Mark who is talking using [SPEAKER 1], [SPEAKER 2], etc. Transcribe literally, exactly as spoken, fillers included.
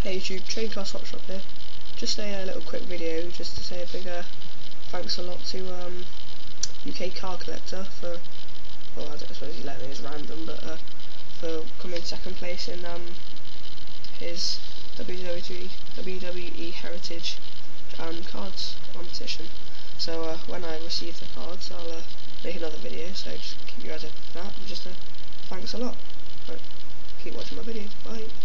[SPEAKER 1] Hey YouTube, Trading Class Hotshot here. Just a uh, little quick video just to say a big uh, thanks a lot to um, U K Card Collector for, well I don't suppose he let me as random, but uh, for coming second place in um, his W W E Heritage um, cards competition. So uh, when I receive the cards I'll uh, make another video, so just keep your eyes open for that, and just uh, thanks a lot. Right, keep watching my videos, bye.